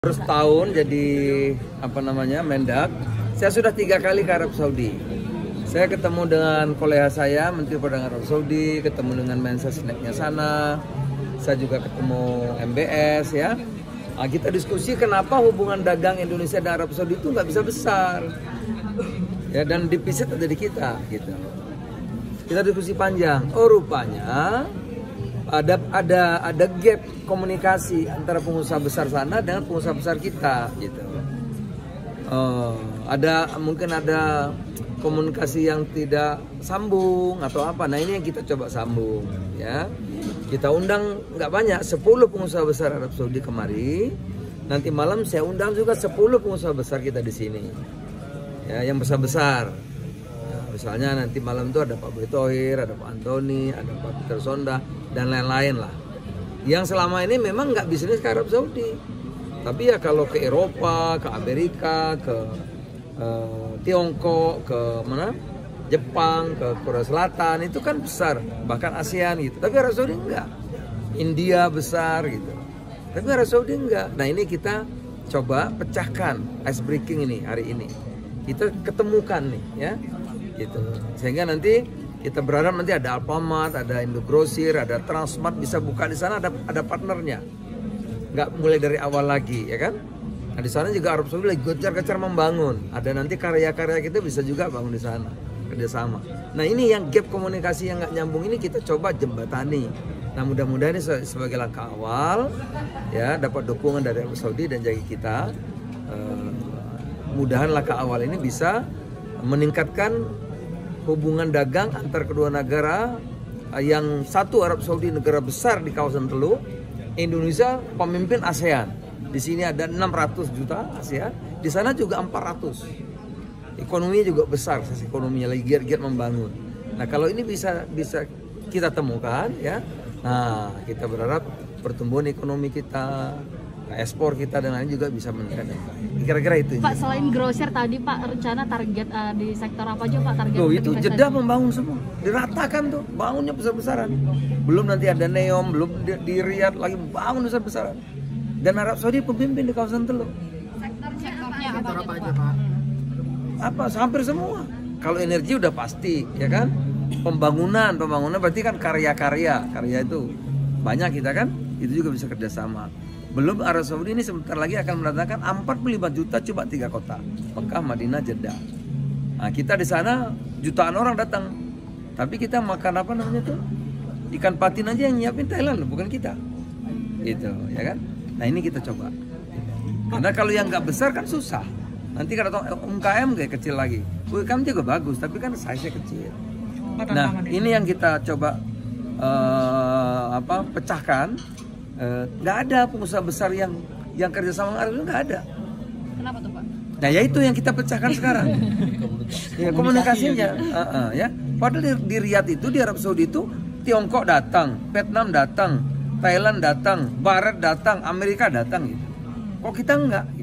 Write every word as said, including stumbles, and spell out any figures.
Terus tahun jadi apa namanya Mendak, saya sudah tiga kali ke Arab Saudi. Saya ketemu dengan kolega saya, Menteri Perdagangan Arab Saudi, ketemu dengan Mensesneknya sana. Saya juga ketemu M B S ya. Nah, kita diskusi kenapa hubungan dagang Indonesia dan Arab Saudi itu nggak bisa besar. Ya, dan defisit ada di kita gitu. Kita diskusi panjang. Oh rupanya ada ada ada gap komunikasi antara pengusaha besar sana dengan pengusaha besar kita gitu. Uh, ada mungkin ada komunikasi yang tidak sambung atau apa. Nah ini yang kita coba sambung ya. Kita undang nggak banyak, sepuluh pengusaha besar Arab Saudi kemari. Nanti malam saya undang juga sepuluh pengusaha besar kita di sini. Ya, yang besar-besar. Misalnya nanti malam itu ada Pak Boy Thohir, ada Pak Antoni, ada Pak Peter Sonda, dan lain-lain lah. Yang selama ini memang nggak bisnis ke Arab Saudi. Tapi ya kalau ke Eropa, ke Amerika, ke uh, Tiongkok, ke mana? Jepang, ke Korea Selatan, itu kan besar. Bahkan ASEAN gitu. Tapi Arab Saudi enggak. India besar gitu. Tapi Arab Saudi enggak. Nah ini kita coba pecahkan ice breaking ini hari ini. Kita ketemukan nih ya. Gitu. Sehingga nanti kita berharap nanti ada Alfamart, ada Indogrosir, ada Transmart bisa buka di sana, ada ada partnernya. Nggak mulai dari awal lagi ya kan. Nah di sana juga Arab Saudi lagi gencar-gencar membangun. Ada nanti karya-karya kita bisa juga bangun di sana kerjasama. Nah ini yang gap komunikasi yang nggak nyambung ini kita coba jembatani. Nah mudah-mudahan ini sebagai langkah awal ya dapat dukungan dari Arab Saudi dan jadi kita uh, mudahan langkah awal ini bisa meningkatkan hubungan dagang antar kedua negara. Yang satu Arab Saudi negara besar di kawasan Teluk, Indonesia pemimpin ASEAN. Di sini ada enam ratus juta ASEAN, di sana juga empat ratus. Ekonominya juga besar, ekonominya lagi giat-giat membangun. Nah kalau ini bisa bisa kita temukan ya, nah kita berharap pertumbuhan ekonomi kita, ekspor kita dan lain juga bisa meningkat. Kira-kira itu. Pak selain grosir tadi Pak rencana target uh, di sektor apa aja Pak target? Tuh itu Jeddah membangun semua, diratakan tuh, bangunnya besar-besaran. Belum nanti ada Neom, belum di, di Riyadh lagi bangun besar-besaran. Dan Arab Saudi pemimpin di kawasan Teluk. Sektornya apa, apa aja Pak? Apa hampir semua. Kalau energi udah pasti ya kan. Pembangunan, pembangunan berarti kan karya-karya, karya itu banyak kita kan, itu juga bisa kerjasama. Belum Arab Saudi ini sebentar lagi akan mendatangkan empat puluh lima juta coba tiga kota, Mekah, Madinah, Jeddah. Nah, kita di sana jutaan orang datang. Tapi kita makan apa namanya tuh? Ikan patin aja yang nyiapin Thailand, bukan kita. Gitu, ya kan? Nah, ini kita coba. Karena kalau yang nggak besar kan susah. Nanti kalau U K M kayak kecil lagi. U K M juga bagus, tapi kan size-nya kecil. Nah, ini yang kita coba uh, apa pecahkan. Nggak uh, ada pengusaha besar yang yang kerja sama Arab itu nggak ada. Kenapa tuh Pak? Nah ya itu yang kita pecahkan sekarang. Ya, komunikasinya, uh, uh, ya. Padahal di, di Riyadh itu di Arab Saudi itu Tiongkok datang, Vietnam datang, Thailand datang, Barat datang, Amerika datang gitu. Kok kita enggak?